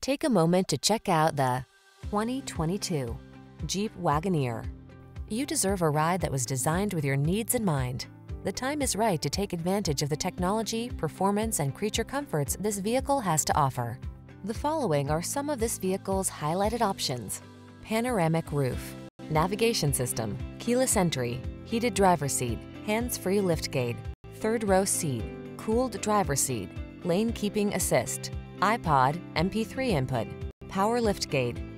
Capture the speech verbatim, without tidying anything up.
Take a moment to check out the twenty twenty-two Jeep Wagoneer. You deserve a ride that was designed with your needs in mind. The time is right to take advantage of the technology, performance, and creature comforts this vehicle has to offer. The following are some of this vehicle's highlighted options: panoramic roof, navigation system, keyless entry, heated driver's seat, hands-free liftgate, third row seat, cooled driver's seat, lane keeping assist, iPod, M P three input, power liftgate,